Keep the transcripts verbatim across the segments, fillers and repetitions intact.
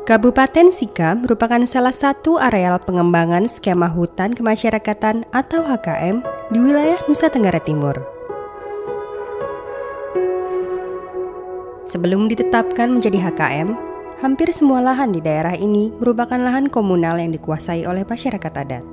Kabupaten Sika merupakan salah satu areal pengembangan skema hutan kemasyarakatan atau H K M di wilayah Nusa Tenggara Timur. Sebelum ditetapkan menjadi H K M, hampir semua lahan di daerah ini merupakan lahan komunal yang dikuasai oleh masyarakat adat.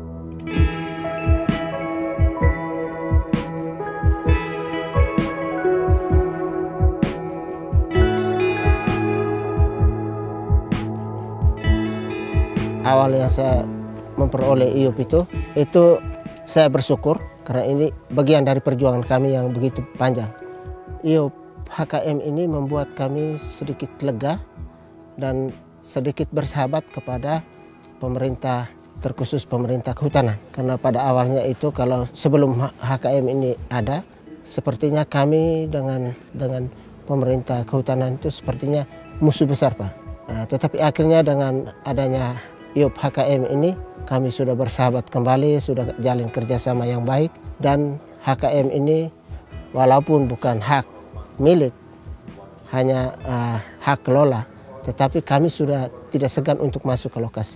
Awal yang saya memperoleh I U P itu, itu saya bersyukur karena ini bagian dari perjuangan kami yang begitu panjang. I U P H K M ini membuat kami sedikit lega dan sedikit bersahabat kepada pemerintah, terkhusus pemerintah kehutanan. Karena pada awalnya itu kalau sebelum H K M ini ada, sepertinya kami dengan dengan pemerintah kehutanan itu sepertinya musuh besar, Pak. Nah, tetapi akhirnya dengan adanya I U P H K M ini kami sudah bersahabat kembali, sudah jalin kerjasama yang baik, dan H K M ini walaupun bukan hak milik, hanya uh, hak kelola, tetapi kami sudah tidak segan untuk masuk ke lokasi.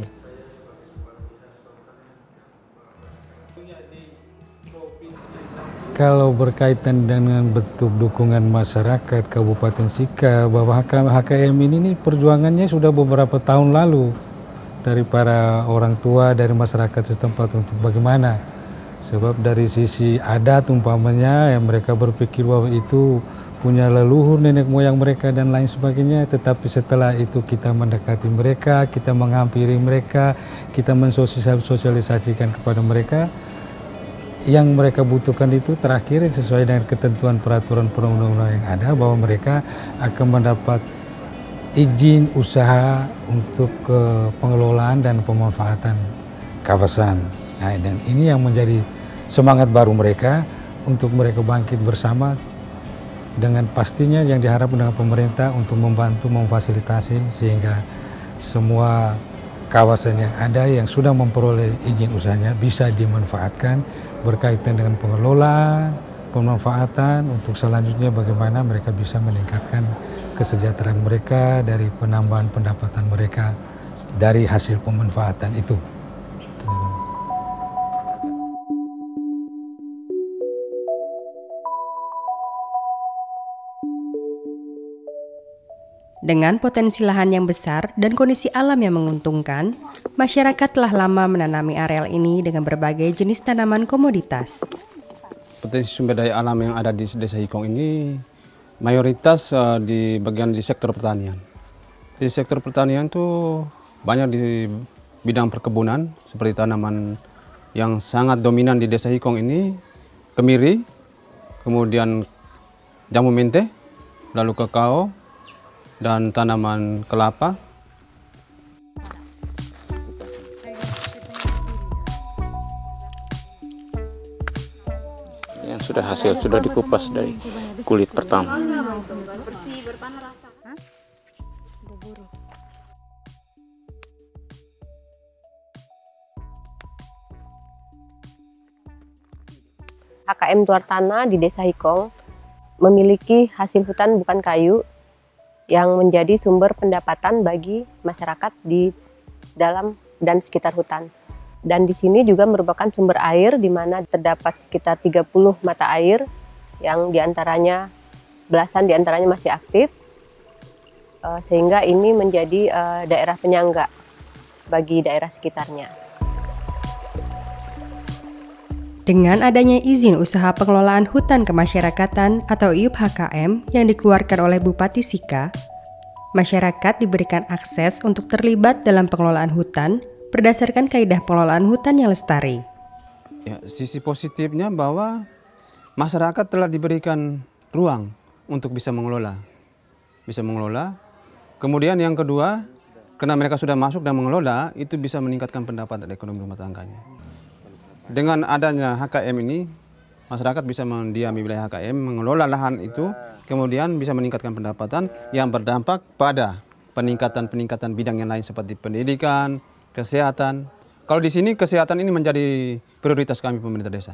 Kalau berkaitan dengan bentuk dukungan masyarakat Kabupaten Sika, bahwa H K M ini, ini perjuangannya sudah beberapa tahun lalu dari para orang tua, dari masyarakat setempat untuk bagaimana. Sebab dari sisi adat umpamanya yang mereka berpikir bahwa itu punya leluhur nenek moyang mereka dan lain sebagainya, tetapi setelah itu kita mendekati mereka, kita menghampiri mereka, kita mensosialisasikan kepada mereka, yang mereka butuhkan itu terakhir sesuai dengan ketentuan peraturan perundang-undangan yang ada, bahwa mereka akan mendapat izin usaha untuk uh, pengelolaan dan pemanfaatan kawasan. Nah, dan ini yang menjadi semangat baru mereka untuk mereka bangkit bersama, dengan pastinya yang diharapkan dengan pemerintah untuk membantu memfasilitasi sehingga semua kawasan yang ada yang sudah memperoleh izin usahanya bisa dimanfaatkan berkaitan dengan pengelolaan, pemanfaatan, untuk selanjutnya bagaimana mereka bisa meningkatkan kesejahteraan mereka dari penambahan pendapatan mereka dari hasil pemanfaatan itu. Dengan potensi lahan yang besar dan kondisi alam yang menguntungkan, masyarakat telah lama menanami areal ini dengan berbagai jenis tanaman komoditas. Potensi sumber daya alam yang ada di Desa Hikong ini mayoritas uh, di bagian di sektor pertanian. Di sektor pertanian itu banyak di bidang perkebunan, seperti tanaman yang sangat dominan di Desa Hikong ini, kemiri, kemudian jamu mente, lalu kakao, dan tanaman kelapa. Yang sudah hasil sudah dikupas dari kulit pertama. H K M Tuartana di Desa Hikong memiliki hasil hutan bukan kayu yang menjadi sumber pendapatan bagi masyarakat di dalam dan sekitar hutan. Dan di sini juga merupakan sumber air di mana terdapat sekitar tiga puluh mata air yang diantaranya belasan diantaranya masih aktif, sehingga ini menjadi daerah penyangga bagi daerah sekitarnya. Dengan adanya izin usaha pengelolaan hutan kemasyarakatan atau I U P H K M yang dikeluarkan oleh Bupati Sika, masyarakat diberikan akses untuk terlibat dalam pengelolaan hutan berdasarkan kaidah pengelolaan hutan yang lestari. Ya, sisi positifnya bahwa masyarakat telah diberikan ruang untuk bisa mengelola, bisa mengelola. Kemudian yang kedua, karena mereka sudah masuk dan mengelola, itu bisa meningkatkan pendapatan ekonomi rumah tangganya. Dengan adanya H K M ini, masyarakat bisa mendiami wilayah H K M, mengelola lahan itu, kemudian bisa meningkatkan pendapatan yang berdampak pada peningkatan-peningkatan bidang yang lain seperti pendidikan, kesehatan. Kalau di sini kesehatan ini menjadi prioritas kami pemerintah desa.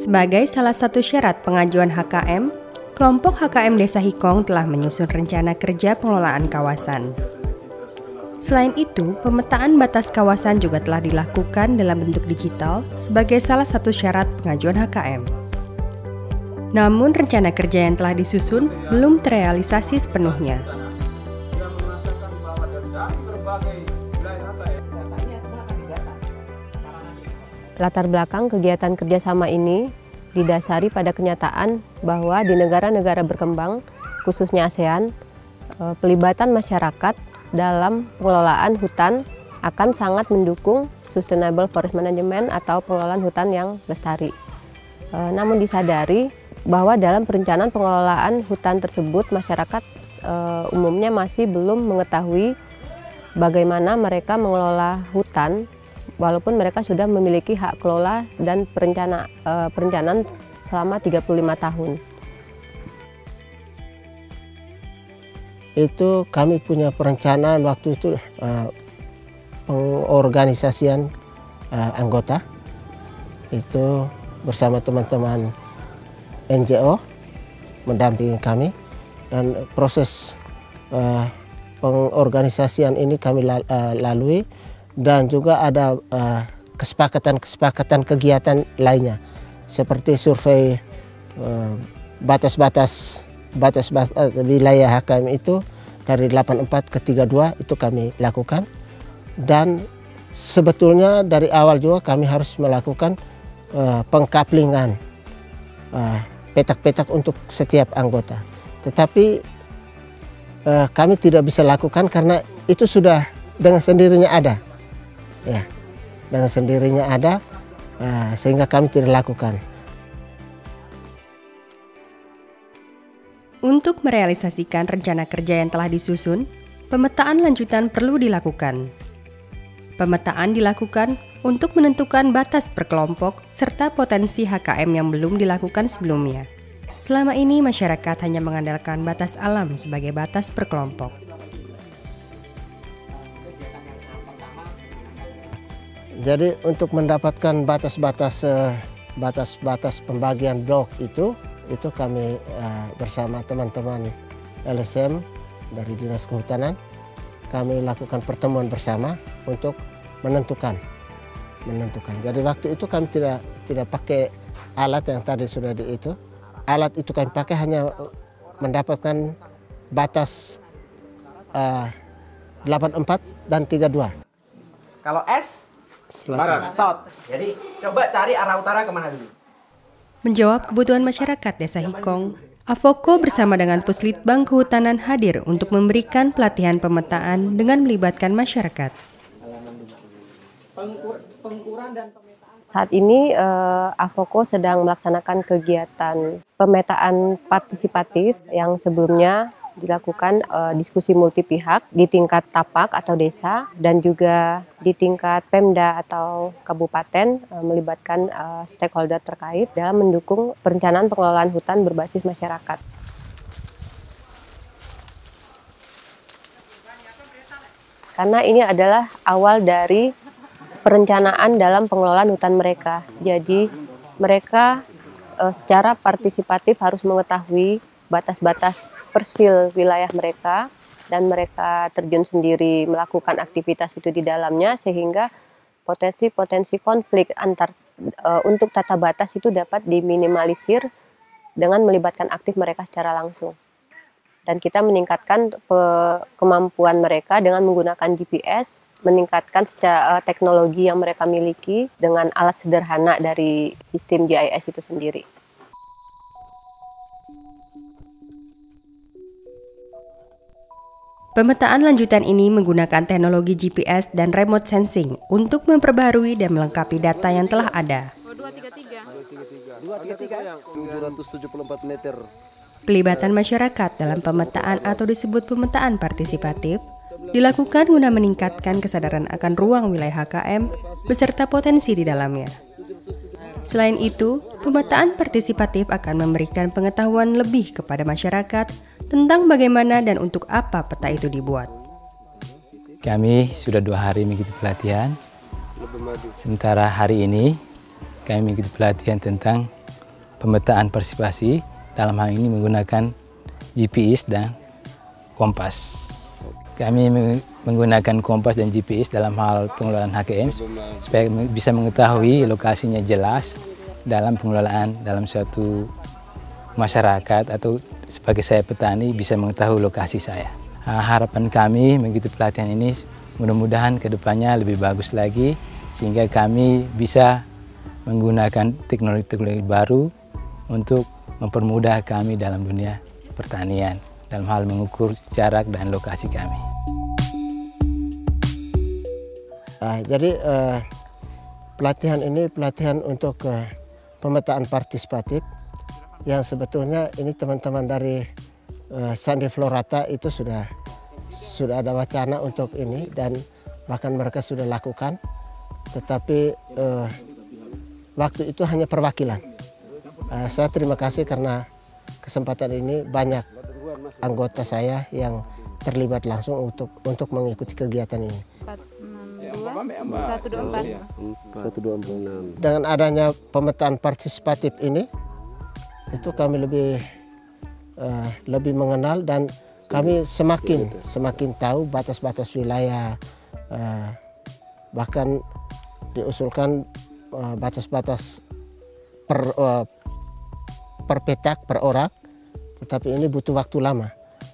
Sebagai salah satu syarat pengajuan H K M, kelompok H K M Desa Hikong telah menyusun rencana kerja pengelolaan kawasan. Selain itu, pemetaan batas kawasan juga telah dilakukan dalam bentuk digital sebagai salah satu syarat pengajuan H K M. Namun rencana kerja yang telah disusun belum terrealisasi sepenuhnya. Latar belakang kegiatan kerjasama ini didasari pada kenyataan bahwa di negara-negara berkembang, khususnya ASEAN, pelibatan masyarakat dalam pengelolaan hutan akan sangat mendukung Sustainable Forest Management atau pengelolaan hutan yang lestari. Namun disadari bahwa dalam perencanaan pengelolaan hutan tersebut, masyarakat umumnya masih belum mengetahui bagaimana mereka mengelola hutan, walaupun mereka sudah memiliki hak kelola dan perencana, uh, perencanaan selama tiga puluh lima tahun. Itu kami punya perencanaan waktu itu uh, pengorganisasian uh, anggota itu bersama teman-teman N G O mendampingi kami, dan proses uh, pengorganisasian ini kami lalui. Dan juga ada kesepakatan-kesepakatan uh, kegiatan lainnya seperti survei batas-batas uh, batas-batas uh, wilayah H K M itu dari delapan puluh empat ke tiga puluh dua itu kami lakukan. Dan sebetulnya dari awal juga kami harus melakukan uh, pengkaplingan uh, petak-petak untuk setiap anggota. Tetapi uh, kami tidak bisa lakukan karena itu sudah dengan sendirinya ada. Ya, dengan sendirinya ada, uh, sehingga kami tidak lakukan. Untuk merealisasikan rencana kerja yang telah disusun, pemetaan lanjutan perlu dilakukan. Pemetaan dilakukan untuk menentukan batas per kelompok serta potensi H K M yang belum dilakukan sebelumnya. Selama ini masyarakat hanya mengandalkan batas alam sebagai batas per kelompok. Jadi untuk mendapatkan batas-batas batas-batas pembagian blok itu, itu kami uh, bersama teman-teman L S M dari Dinas Kehutanan, kami lakukan pertemuan bersama untuk menentukan, menentukan. Jadi waktu itu kami tidak tidak pakai alat yang tadi sudah di itu. Alat itu kami pakai hanya mendapatkan batas uh, delapan puluh empat dan tiga puluh dua. Kalau S barat, south. Jadi coba cari arah utara kemana dulu? Menjawab kebutuhan masyarakat Desa Hikong, Avoko bersama dengan Puslitbang Kehutanan hadir untuk memberikan pelatihan pemetaan dengan melibatkan masyarakat. Saat ini eh, Avoko sedang melaksanakan kegiatan pemetaan partisipatif yang sebelumnya dilakukan uh, diskusi multi pihak di tingkat tapak atau desa dan juga di tingkat Pemda atau kabupaten uh, melibatkan uh, stakeholder terkait dalam mendukung perencanaan pengelolaan hutan berbasis masyarakat. Karena ini adalah awal dari perencanaan dalam pengelolaan hutan mereka. Jadi mereka uh, secara partisipatif harus mengetahui batas-batas persil wilayah mereka dan mereka terjun sendiri melakukan aktivitas itu di dalamnya, sehingga potensi-potensi konflik antar e, untuk tata batas itu dapat diminimalisir dengan melibatkan aktif mereka secara langsung. Dan kita meningkatkan pe, kemampuan mereka dengan menggunakan G P S, meningkatkan secara, e, teknologi yang mereka miliki dengan alat sederhana dari sistem G I S itu sendiri. Pemetaan lanjutan ini menggunakan teknologi G P S dan remote sensing untuk memperbaharui dan melengkapi data yang telah ada. tujuh ratus tujuh puluh empat meter. Pelibatan masyarakat dalam pemetaan atau disebut pemetaan partisipatif dilakukan guna meningkatkan kesadaran akan ruang wilayah H K M beserta potensi di dalamnya. Selain itu, pemetaan partisipatif akan memberikan pengetahuan lebih kepada masyarakat tentang bagaimana dan untuk apa peta itu dibuat. Kami sudah dua hari mengikuti pelatihan. Sementara hari ini kami mengikuti pelatihan tentang pemetaan partisipasi, dalam hal ini menggunakan G P S dan kompas. Kami menggunakan kompas dan G P S dalam hal pengelolaan H K M supaya bisa mengetahui lokasinya jelas dalam pengelolaan dalam suatu masyarakat, atau sebagai saya petani bisa mengetahui lokasi saya. Harapan kami mengikuti pelatihan ini mudah-mudahan ke depannya lebih bagus lagi, sehingga kami bisa menggunakan teknologi-teknologi baru untuk mempermudah kami dalam dunia pertanian, dalam hal mengukur jarak dan lokasi kami. Uh, jadi uh, pelatihan ini pelatihan untuk uh, pemetaan partisipatif, yang sebetulnya ini teman-teman dari uh, Sandi Florata itu sudah sudah ada wacana untuk ini, dan bahkan mereka sudah lakukan, tetapi uh, waktu itu hanya perwakilan. Uh, saya terima kasih karena kesempatan ini banyak anggota saya yang terlibat langsung untuk untuk mengikuti kegiatan ini. satu dua empat enam. Dengan adanya pemetaan partisipatif ini, itu kami lebih uh, lebih mengenal, dan kami semakin semakin tahu batas-batas wilayah, uh, bahkan diusulkan batas-batas uh, per uh, per petak per orang, tetapi ini butuh waktu lama.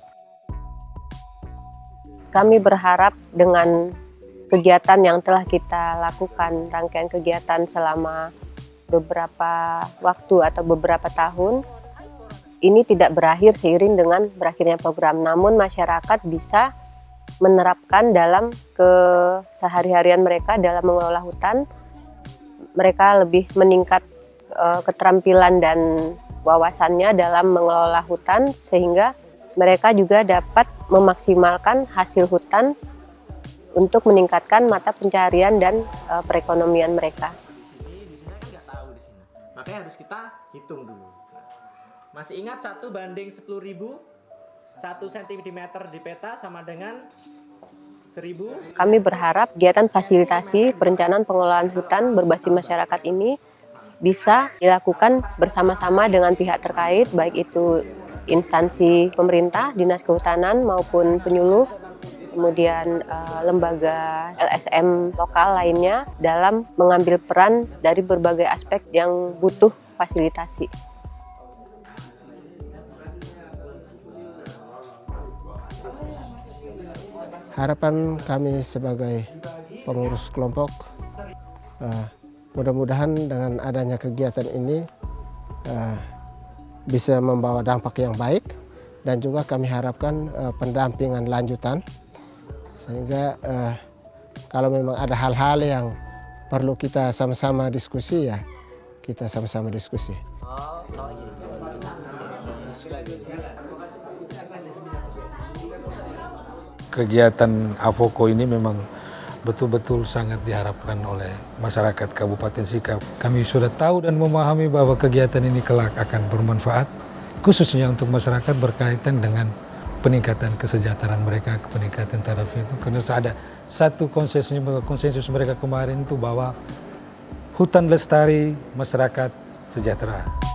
Kami berharap dengan kegiatan yang telah kita lakukan, rangkaian kegiatan selama beberapa waktu atau beberapa tahun, ini tidak berakhir seiring dengan berakhirnya program, namun masyarakat bisa menerapkan dalam kesehari-harian mereka dalam mengelola hutan. Mereka lebih meningkat uh, keterampilan dan wawasannya dalam mengelola hutan, sehingga mereka juga dapat memaksimalkan hasil hutan untuk meningkatkan mata pencarian dan uh, perekonomian mereka. Makanya harus kita hitung dulu. Masih ingat satu banding sepuluh ribu, satu sentimeter di peta sama dengan seribu. Kami berharap kegiatan fasilitasi perencanaan pengelolaan hutan berbasis masyarakat ini bisa dilakukan bersama-sama dengan pihak terkait, baik itu instansi pemerintah, dinas kehutanan maupun penyuluh, kemudian uh, lembaga L S M lokal lainnya dalam mengambil peran dari berbagai aspek yang butuh fasilitasi. Harapan kami sebagai pengurus kelompok, uh, mudah-mudahan dengan adanya kegiatan ini uh, bisa membawa dampak yang baik, dan juga kami harapkan uh, pendampingan lanjutan, sehingga uh, kalau memang ada hal-hal yang perlu kita sama-sama diskusi, ya kita sama-sama diskusi. Kegiatan AFOKO ini memang betul-betul sangat diharapkan oleh masyarakat Kabupaten Sika. Kami sudah tahu dan memahami bahwa kegiatan ini kelak akan bermanfaat, khususnya untuk masyarakat berkaitan dengan peningkatan kesejahteraan mereka, peningkatan taraf itu. Karena ada satu konsensus, konsensus mereka kemarin itu bahwa hutan lestari, masyarakat sejahtera.